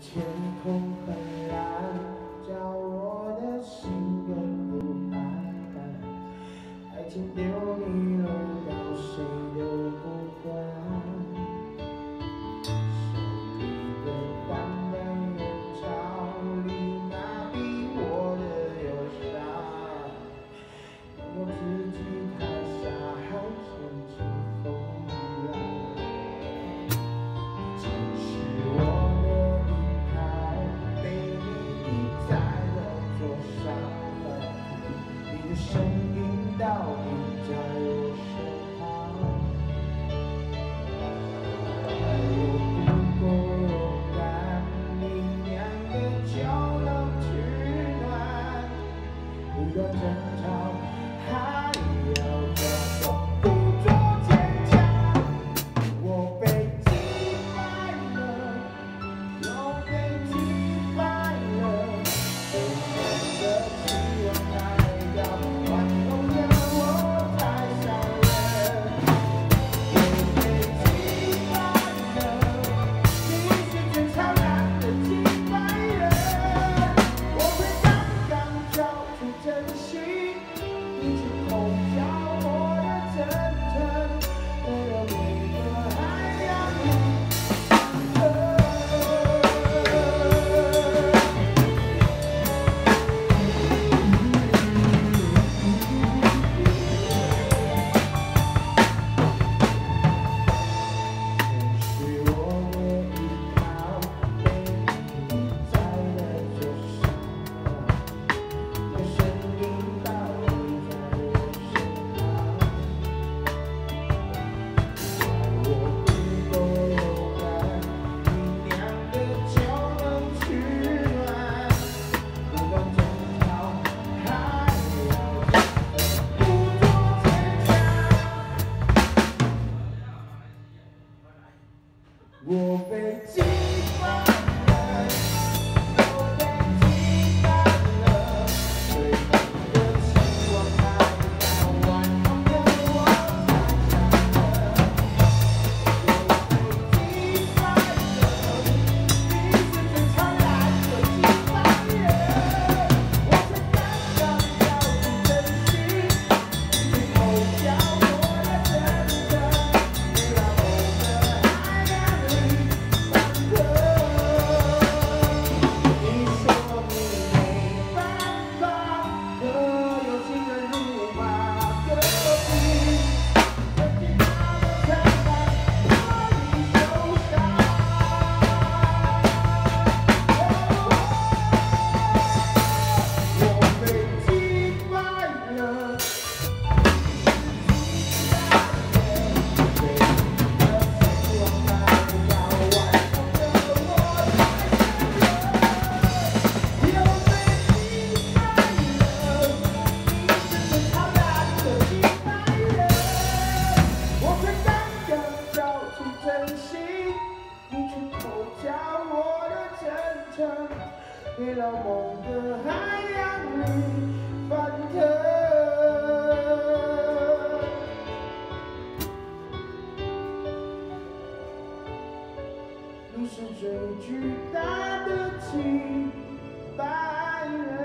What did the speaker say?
天空很蓝，叫我的心更不安。爱情丢你了，到谁都不管。手里的淡淡烟草里，那比我的忧伤。我自己太傻，还嫌弃风浪。其实我的离开被你遗在了桌上，你的身影倒映在我身旁。爱我不够勇敢，你酿的酒能取暖，不断争吵。 还要假装故作坚强，我被击败了，又被击败了。对我的期望太高，玩弄了我太伤人。我被击败了，你是最灿烂的击败人。我会刚刚交出真心。 你去偷笑我的真诚，为了每个海洋里翻腾。是我的依靠，被你遗在了桌上，你的身影倒映在我身旁。爱我不够勇敢，你酿的酒能取暖，不断争吵，还要假装故作坚强。我被击败了，又被击败了，对你的期望太高，玩弄了我太伤人。我被击败了，你是最灿烂的击败人。我才刚刚交出真心，你去偷笑我的真诚，你让我的海洋里翻腾。你说你没办法，可有情人如马隔壁，曾经那么灿烂，让你受伤。我被击败了。 为了梦的海洋里翻腾，你是最巨大的击败人。